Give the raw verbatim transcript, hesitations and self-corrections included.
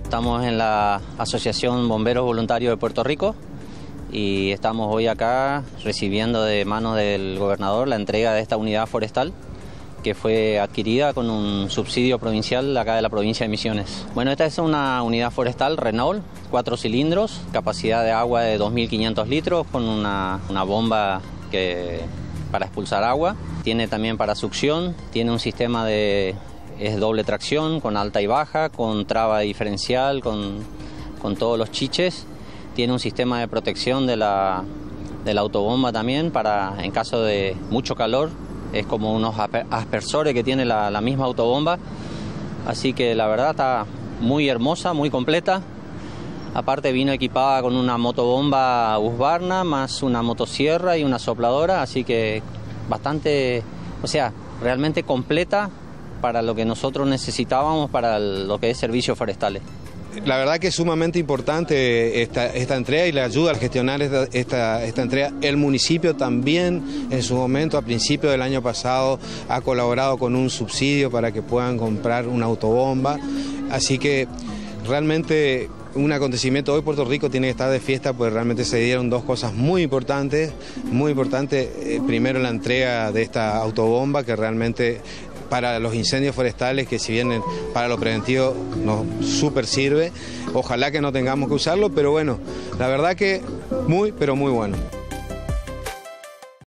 Estamos en la Asociación Bomberos Voluntarios de Puerto Rico y estamos hoy acá recibiendo de manos del gobernador la entrega de esta unidad forestal que fue adquirida con un subsidio provincial acá de la provincia de Misiones. Bueno, esta es una unidad forestal Renault, cuatro cilindros, capacidad de agua de dos mil quinientos litros con una, una bomba que, para expulsar agua. Tiene también para succión, tiene un sistema de es doble tracción con alta y baja, con traba diferencial, con, con todos los chiches. Tiene un sistema de protección de la, de la autobomba también para en caso de mucho calor. Es como unos aspersores que tiene la, la misma autobomba. Así que la verdad está muy hermosa, muy completa. Aparte vino equipada con una motobomba Husqvarna, más una motosierra y una sopladora. Así que bastante, o sea, realmente completa para lo que nosotros necesitábamos para lo que es servicios forestales. La verdad que es sumamente importante esta, esta entrega y la ayuda a gestionar esta, esta, esta entrega. El municipio también en su momento, a principios del año pasado, ha colaborado con un subsidio para que puedan comprar una autobomba. Así que realmente un acontecimiento, hoy Puerto Rico tiene que estar de fiesta, pues realmente se dieron dos cosas muy importantes, muy importantes. Eh, primero la entrega de esta autobomba que realmente para los incendios forestales, que si bien para lo preventivo nos súper sirve, ojalá que no tengamos que usarlo, pero bueno, la verdad que muy, pero muy bueno.